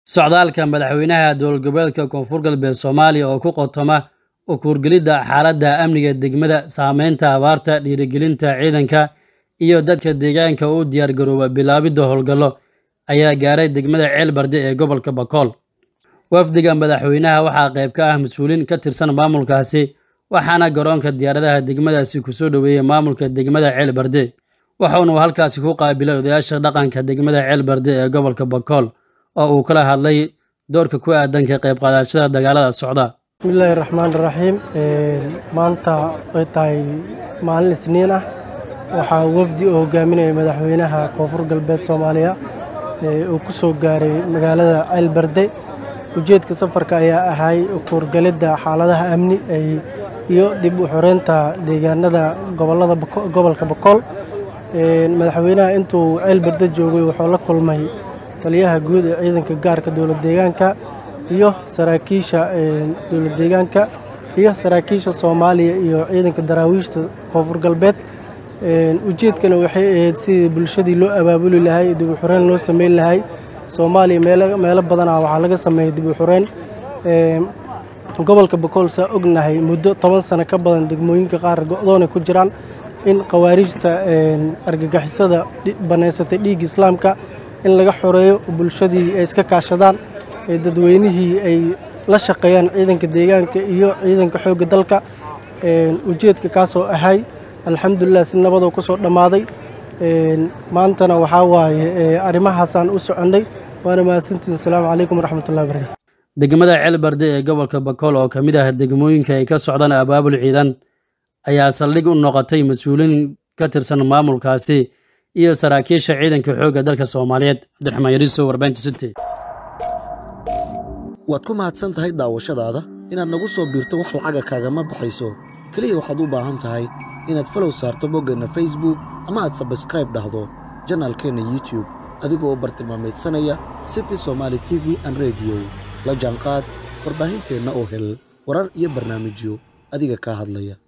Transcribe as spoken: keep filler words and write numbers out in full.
socdaalka madaxweynaha dowlad goboleedka koonfur galbeed Soomaaliya oo ku qotoma u kuurgelida xaaladda amniga degmada saameynta abaarta dhiirigelinta ciidanka iyo dadka deegaanka u diyaar garooba bilaabidda howlgallo ayaa gaaray degmada Ceelbarde ee gobolka Bakool. Wafdiga madaxweynaha waxaa qayb ka ah mas'uuliin ka tirsan maamulkaasi waxaana garoonka diyaaradaha degmadaasi ku soo dhaweeyay maamulka degmada Ceelbarde waxaana uu halkaasi ku qaabilay odayaasha dhaqanka degmada Ceelbarde ee gobolka Bakool oo uu kala hadlay doorka ku aadan ka qayb qaadashada dagaalada socda. bismillaahi raxmaani raxiim maanta ay tahay maalin Isniin ah waxaa wafdi oo hogaaminaya madaxweynaha koonfur galbeed Soomaaliya oo ku soo gaaray magaalada Ceelbarde. ujeedka safarka ayaa ahay kuurgelida xaaladaha amni iyo dib u xoreynta deegaanada gobolada gobolka Bakool. madaxweynaha intuu Ceelbarde joogay wuxuu la kulmay taliyaha guud ee ciidanka gaarka dowlad deegaanka iyo saraakiisha dowlad deegaanka iyo saraakiisha Soomaaliya iyo ciidanka daraawiishta koonfur galbeed. ujeedkana waxay ahayd sidii bulshadii loo abaabuli lahaay dib u xoreyn loo sameyn lahaay. Soomaaliya meelo meelo badan ah waxaa laga sameeyay dib u xoreyn gobolka Bakool saa ognahay muddo toban sano ka badan degmooyinka qaar go'doon ku jiraan in qawaarijta argagixisada baneysatay dhiig islaamka in laga xoreeyo bulshadii ay iska kaashadaan dadweynihii ay la shaqeeyaan ciidanka deegaanka iyo ciidanka xoogga dalka. ujeedka kaas oo ahay alxamdulillah si nabad oo ku soo dhamaaday. maantana waxaa waaye arrimahaasaan u soconay waana mahadsantihiin. assalaamu calaykum waraxmatullahi wabarakaatu. degmada Ceelbarde ee gobolka Bakool oo ka mid ah degmooyinka ay ka socdaan abaabul ciidan ayaa saldhig u noqotay mas'uuliin ka tirsan maamulkaasi iyo saraakiisha ciidanka xoogga dalka Soomaaliyeed. Cabdiraxmaan Yariso, warbaahinta City. waad ku mahadsan tahay daawashadaada inaad nagu soo biirto wax lacaga kaagama baxayso kaliya waxaad u baahan tahay inaad follow saarto boggeenna Facebook ama aad subscribe dhahdo janaalkeena YouTube adigoo bartilmaameedsanaya City Somali T V and Radio la jaanqaad warbaahinteena oo hel warar iyo barnaamijyo adiga ka hadlaya.